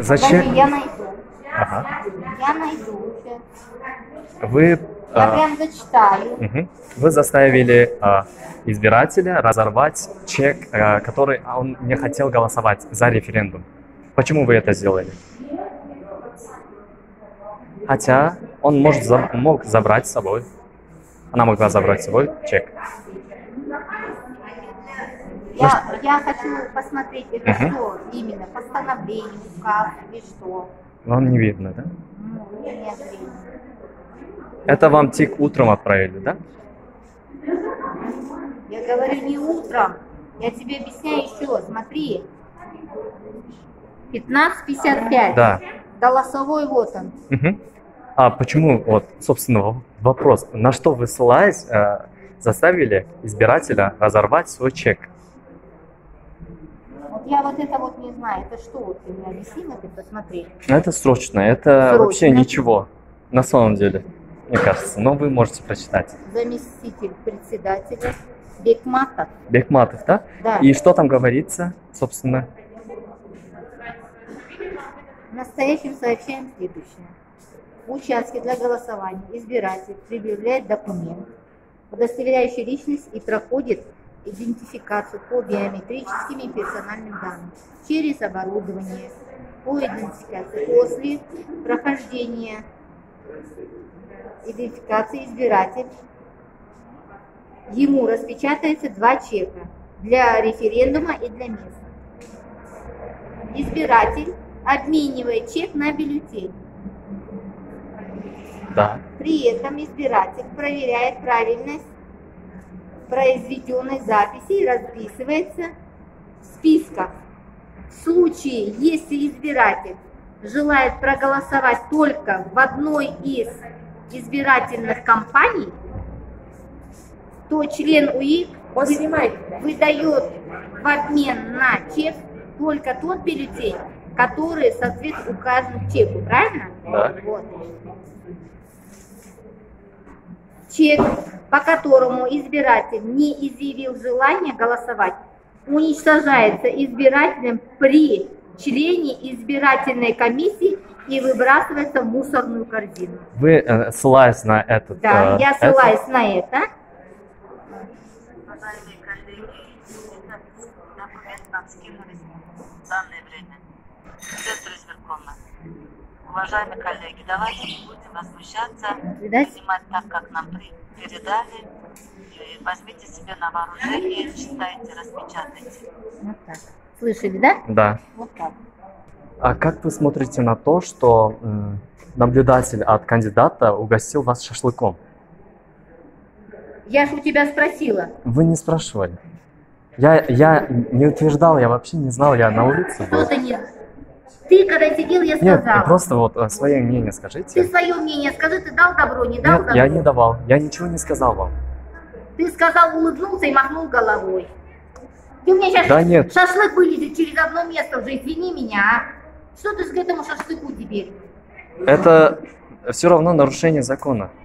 Зачем? Подожди, я найду. Ага. Я найду сейчас. Вы, Я прям зачитаю. вы заставили избирателя разорвать чек, который он не хотел голосовать за референдум. Почему вы это сделали? Хотя он мог забрать с собой. Она могла забрать с собой чек. Я хочу посмотреть, это что именно, постановление, указ или что. Вам не видно, да? Ну, у меня нет времени. Это вам ТИК утром отправили, да? Я говорю не утром, я тебе объясняю еще, смотри. 15:55. Да. Голосовой вот он. А почему, вот, собственно, вопрос, на что вы ссылаясь, заставили избирателя разорвать свой чек? Вот я вот это вот не знаю, это что, вот ты мне объясни, ты посмотри. Это срочно, это Срочно. Вообще ничего, на самом деле, мне кажется, но вы можете прочитать. Заместитель председателя Бекматов. Бекматов, да? Да. И что там говорится, собственно? В настоящем сообщаем следующее. В участке для голосования избиратель предъявляет документ, удостоверяющий личность и проходит идентификацию по биометрическим и персональным данным через оборудование по идентификации. После прохождения идентификации избиратель ему распечатается 2 чека для референдума и для места. Избиратель обменивает чек на бюллетень. Да. При этом избиратель проверяет правильность произведенной записи и расписывается в списках. В случае, если избиратель желает проголосовать только в одной из избирательных кампаний, то член УИК выдает в обмен на чек только тот бюллетень, который соответствует указанному чеку, правильно? Да. Вот. Чек, по которому избиратель не изъявил желания голосовать, уничтожается избирателем при члене избирательной комиссии и выбрасывается в мусорную корзину. Вы ссылаясь на этот... Да, я ссылаюсь на это. Уважаемые коллеги, документ нам скинули в данное время. Центр избиркома. Уважаемые коллеги, давайте не будем возмущаться, принимать так, как нам передали. И возьмите себе на вооружение, читайте, распечатайте. Вот так. Слышали, да? Да. Вот так. А как вы смотрите на то, что наблюдатель от кандидата угостил вас шашлыком? Я же у тебя спросила. Вы не спрашивали. Я не утверждал, я вообще не знал, я на улице был. Что ты не... Ты когда сидел, я сказала. Нет, просто вот свое мнение Ты скажите. свое мнение скажи, ты дал добро, не дал Нет, добро? я не давал, я ничего не сказал вам. Ты сказал, улыбнулся и махнул головой. Ты мне сейчас Да нет. шашлык вылезет через одно место уже, извини меня, а? Что ты к этому шашлыку теперь? Это все равно нарушение закона.